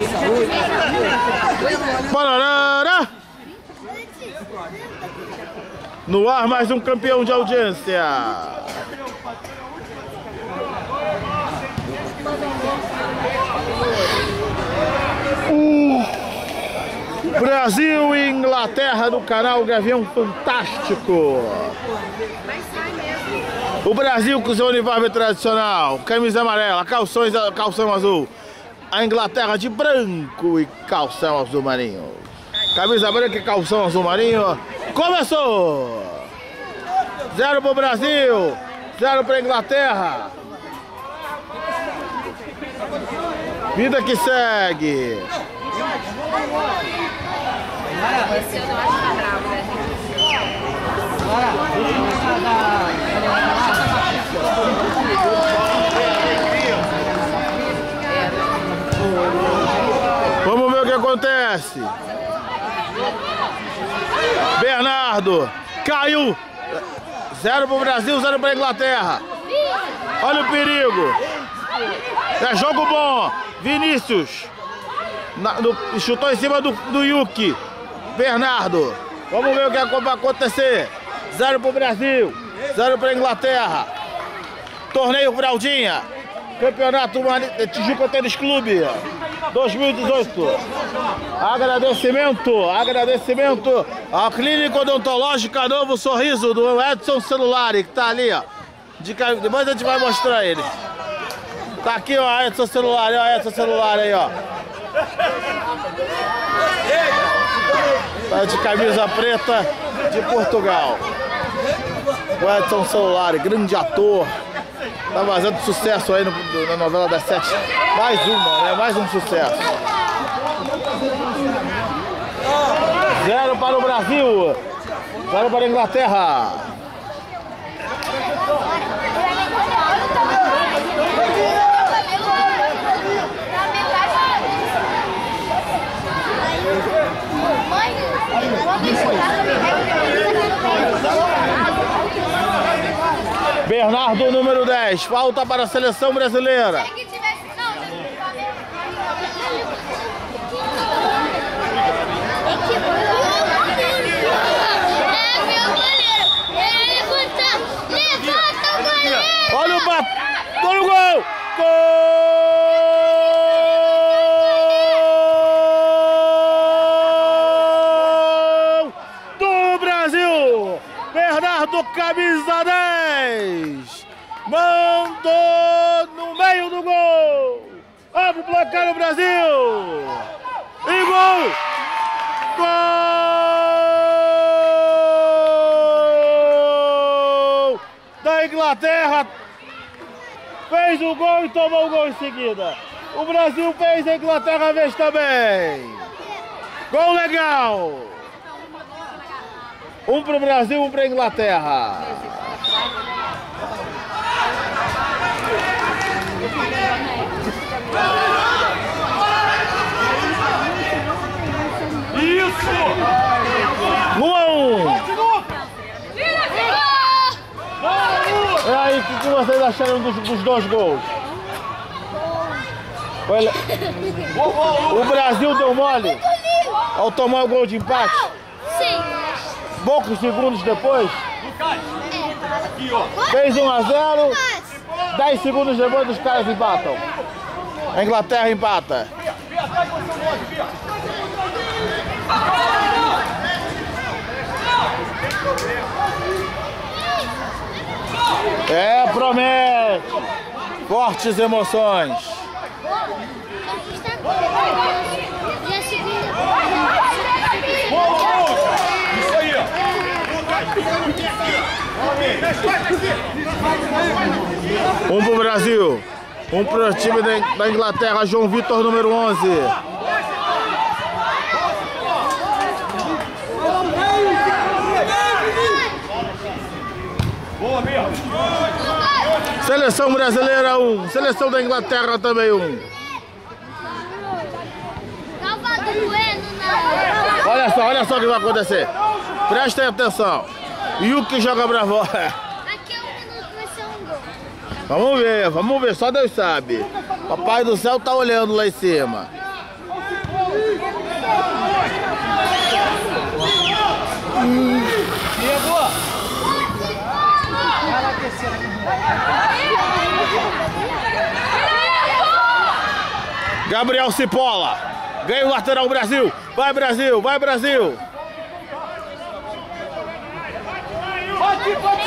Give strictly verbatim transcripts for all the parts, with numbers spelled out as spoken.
Parará! No ar, mais um campeão de audiência. Uh, Brasil e Inglaterra no canal Gavião Fantástico. O Brasil com seu uniforme tradicional, camisa amarela, calções, calção azul. A Inglaterra de branco e calção azul marinho. Camisa branca e calção azul marinho. Começou! Zero para o Brasil, zero para a Inglaterra. Vida que segue. Esse eu não acho que tá bravo, né? Vamos ver o que acontece. Bernardo caiu. Zero para o Brasil, zero para a Inglaterra. Olha o perigo. É jogo bom. Vinícius na, no, chutou em cima do, do Yuki. Bernardo. Vamos ver o que vai acontecer. Zero para o Brasil, zero para a Inglaterra. Torneio Fraldinha. Campeonato Tijuca Tênis Clube dois mil e dezoito. Agradecimento, agradecimento à Clínica Odontológica Novo Sorriso do Edson Celulari, que tá ali, ó. De, depois a gente vai mostrar ele. Tá aqui, ó, Edson Celulari, ó, Edson Celulari aí, ó. Tá de camisa preta de Portugal. O Edson Celulari, grande ator. Tá fazendo sucesso aí no, na novela das sete. Mais uma, né? Mais um sucesso. Zero para o Brasil. Zero para a Inglaterra. Bernardo, número dez, falta para a seleção brasileira. Olha o bat... Olha o gol! Gol do Brasil! Bernardo, camisa dez! Mandou no meio do gol! Abre o placar no Brasil! E gol! Gol da Inglaterra! Fez o gol e tomou o gol em seguida. O Brasil fez, a Inglaterra fez também. Gol legal! Um para o Brasil, um para a Inglaterra. Isso! Um a um! E aí, o que, que vocês acharam dos, dos dois gols? Foi... O Brasil deu mole ao tomar o gol de empate? Sim. Poucos segundos depois? Fez um a zero, dez segundos depois os caras empatam. A Inglaterra empata. É, promete. Fortes emoções. Isso aí, ó. Um pro Brasil, um pro time da Inglaterra, João Vitor, número onze. Seleção brasileira um, seleção da Inglaterra também um. Olha só, olha só o que vai acontecer. Prestem atenção. Yuki joga pra fora. Aqui é um minuto, vai ser um gol. Vamos ver, vamos ver, só Deus sabe. Papai do céu tá olhando lá em cima. Gabriel Cipolla. Ganha o lateral Brasil. Vai Brasil, vai Brasil. Bate, bate,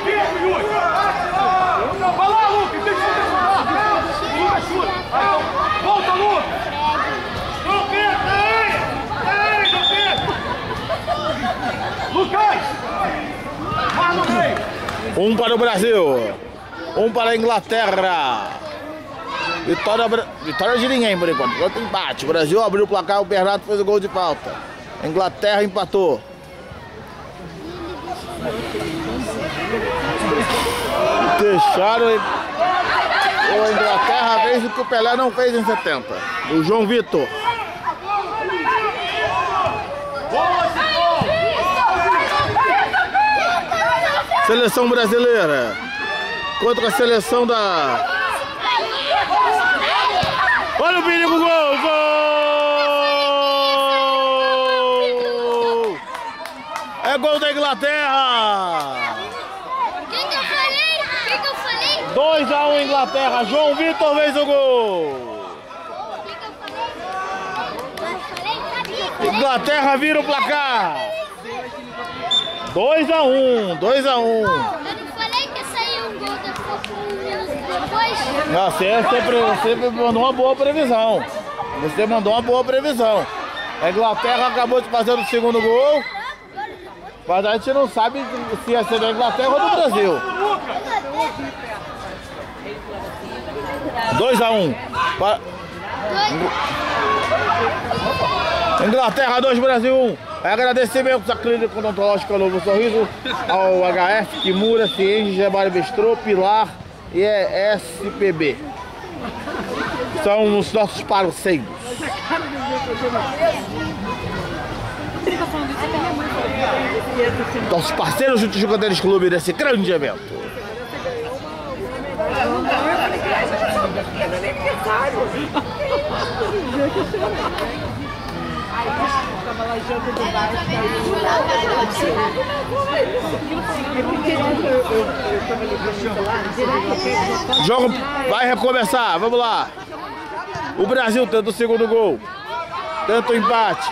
vai lá, Lucas, tem que fazer. Lucas chuta. Volta, Lucas. João Pedro, peraí. Peraí, João Pedro. Lucas. Vai no meio. Um para o Brasil. Um para a Inglaterra. Vitória, vitória de ninguém por enquanto. Outro empate. O Brasil abriu o placar, o Bernardo fez o gol de falta. A Inglaterra empatou. Deixaram. A Inglaterra fez o que o Pelé não fez em setenta. O João Vitor. Seleção brasileira contra a seleção da... Olha o perigo, gol! Gol! É gol da Inglaterra! Quem que eu falei? Quem que eu falei? dois a um Inglaterra, João Vitor fez o gol! Quem que eu falei? Sabia. Inglaterra vira o placar! dois a um, dois a um. Eu não falei que saiu um gol depois. Você sempre, sempre mandou uma boa previsão. Você mandou uma boa previsão. A Inglaterra acabou de fazer o segundo gol. Mas a gente não sabe se ia ser da Inglaterra ou do Brasil. dois a um. Para... Inglaterra dois, Brasil um. Agradecimentos à Clínica Odontológica Novo Sorriso, ao H F, Kimura, Cienge, Gebari Bistrô, Pilar e S P B. São os nossos parceiros. Nossos parceiros juntos com o Tênis Clube desse grande evento. O jogo vai recomeçar, vamos lá. O Brasil tenta o segundo gol. Tenta o empate.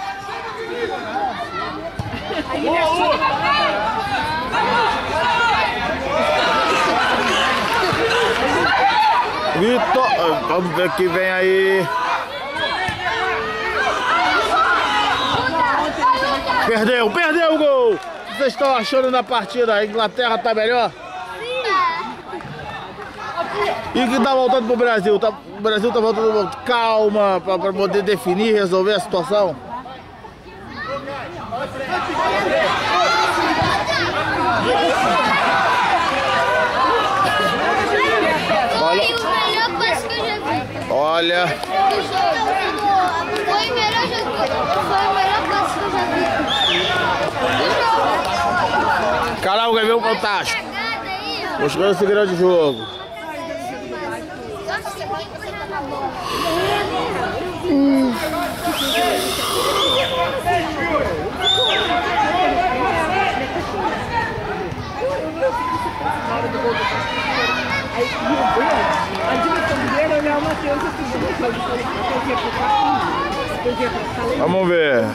Vitor, vamos ver que vem aí. Perdeu, perdeu o gol! O que vocês estão achando da partida? A Inglaterra tá melhor? E que tá voltando pro Brasil? Tá, o Brasil tá voltando calma pra, pra poder definir, resolver a situação? Foi o melhor passe que eu já vi. Olha. Foi o melhor jogo. Foi o melhor passe que eu já vi. Caralho, ganhou um fantástico. Mostrando esse grande jogo. Hum. Vamos ver.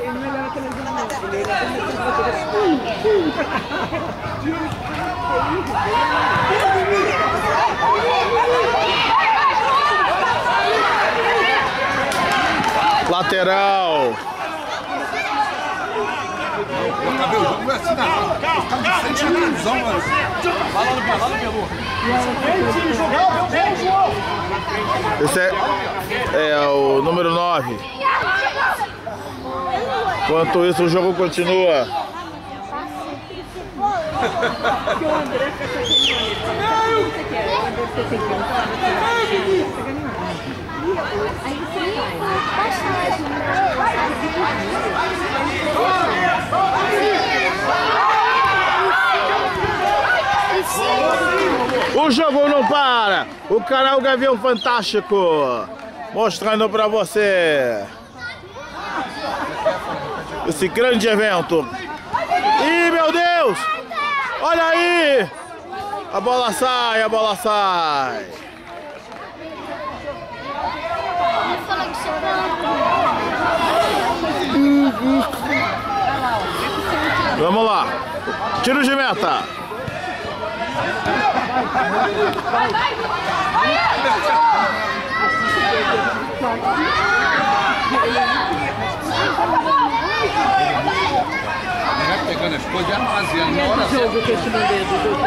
Lateral. Acabei o jogo, não é assim, não. Calma, calma. Vai lá no pé, lá no pé, Esse é, é o número nove. Enquanto isso, o jogo continua. O jogo não para. O canal Gavião Fantástico mostrando pra você esse grande evento Deus! Olha aí! A bola sai, a bola sai. Vamos lá. Tiro de meta. Pegando as coisas e armazenando na hora jogo que eu te mandei do jogo.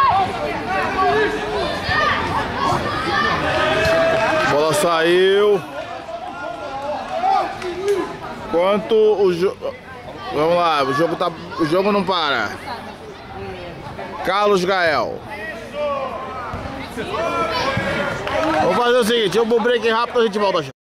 Bola saiu. Enquanto o jogo... Vamos lá, o jogo, tá... o jogo não para. Carlos Gael. Vamos fazer o seguinte, eu vou break rápido e a gente volta.